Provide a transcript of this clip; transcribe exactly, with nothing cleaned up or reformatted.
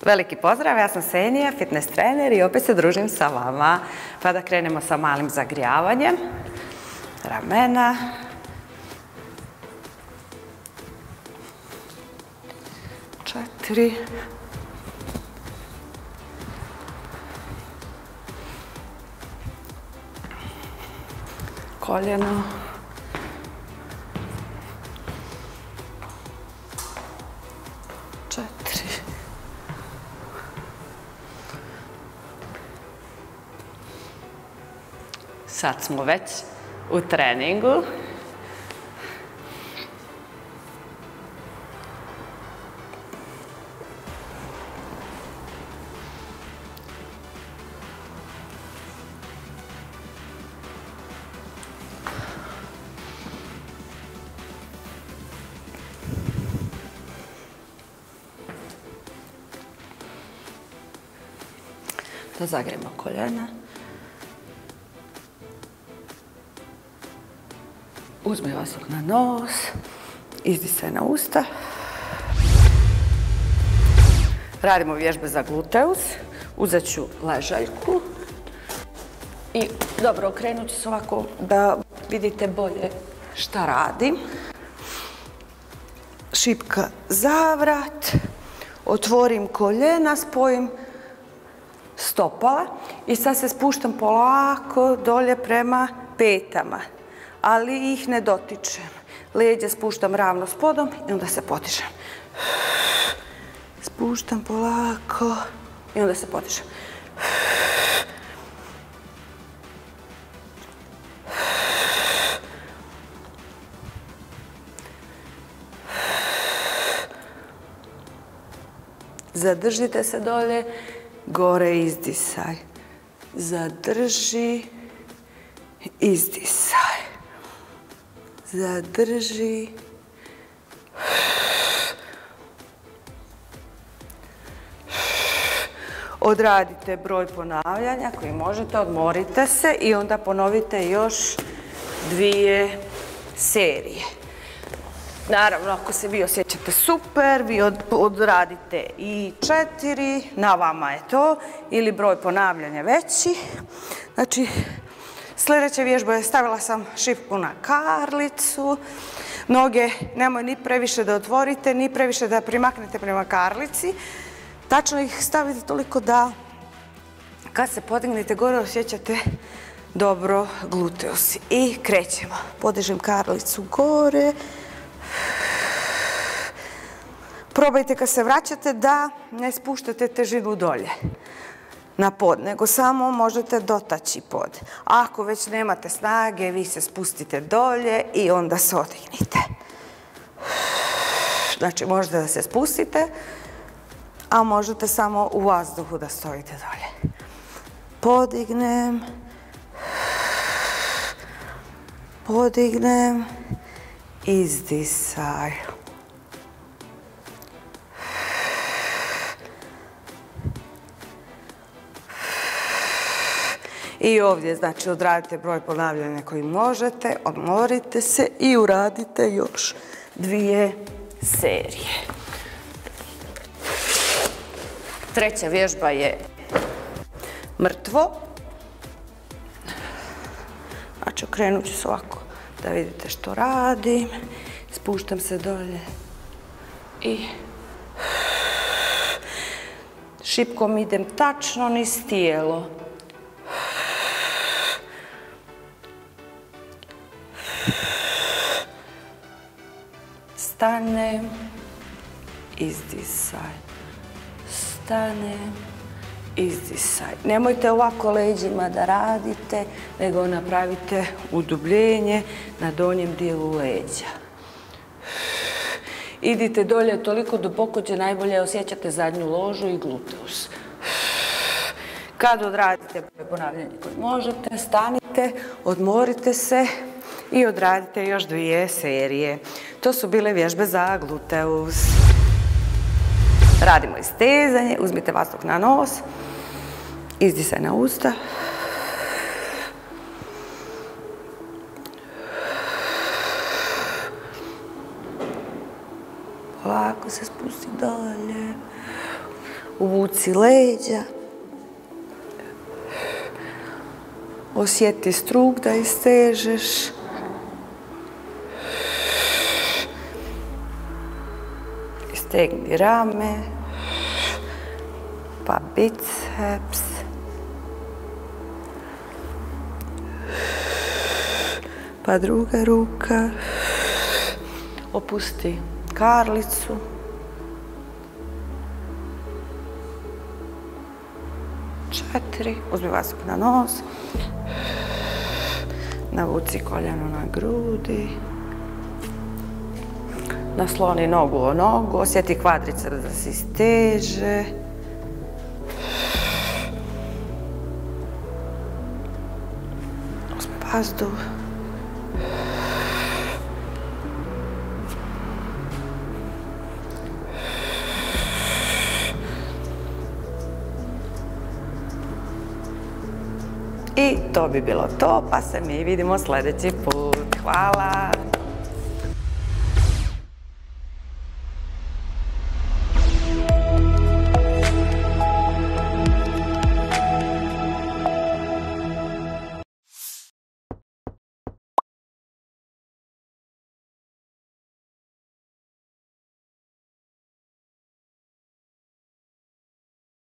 Veliki pozdrav, ja sam Senija, fitness trener i opet se družim sa vama. Pa da krenemo sa malim zagrijavanjem ramena. Četiri. Koljeno. Četiri. Sad smo već u treningu. Da zagremo koljena. Uzmi vazduh na nos, izdisaj na usta. Radimo vježbe za gluteus. Uzet ću ležaljku i dobro, okrenut ću se ovako da vidite bolje šta radim. Šipka za vrat, otvorim koljena, spojim stopala i sad se spuštam polako dolje prema petama, ali ih ne dotičem. Leđa spuštam ravno s podom i onda se podižem. Spuštam polako i onda se podižem. Zadržite se dolje, gore izdisaj. Zadrži, izdisaj. Zadrži. Odradite broj ponavljanja koji možete, odmorite se i onda ponovite još dvije serije. Naravno, ako se vi osjećate super, vi odradite i četiri, na vama je to, ili broj ponavljanja veći. Znači, sljedeća vježba je, stavila sam šipku na karlicu. Noge nemoj ni previše da otvorite, ni previše da primaknete prema karlici. Tačno ih stavite toliko da kad se podignete gore osjećate dobro gluteus. I krećemo. Podižem karlicu gore. Probajte kad se vraćate da ne spuštate težinu dolje na pod, nego samo možete dotaći pod. Ako već nemate snage, vi se spustite dolje i onda se odignite. Znači, možete da se spustite, a možete samo u vazduhu da stojite dolje. Podignem. Podignem. Izdisaj. I ovdje, znači, odradite broj ponavljanja koji možete, odmorite se i uradite još dvije serije. Treća vježba je mrtvo. Znači, okrenut ću se ovako da vidite što radim. Spuštam se dolje i šipkom idem tačno niz tijelo. Stanem, izdisaj. Stanem, izdisaj. Nemojte ovako leđima da radite, nego napravite udubljenje na donjem dijelu leđa. Idite dolje toliko duboko gdje najbolje osjećate zadnju ložu i gluteus. Kad odradite ponavljanje koje možete, stanite, odmorite se i odradite još dvije serije. To su bile vježbe za gluteus. Radimo istezanje, uzmite vazduh na nos, izdisaj na usta. Polako se spusti dalje. Uvuci leđa. Osjeti struk da istežeš. Istegni rame. Pa biceps. Pa druga ruka. Opusti karlicu. Četiri. Uzmi vazduh na nos. Navuci koljeno na grudi. Nasloni nogu o nogu. Osjeti kvadriceps da se isteže. Uzmi vazduh. I to bi bilo to, pa se mi vidimo sljedeći put. Hvala!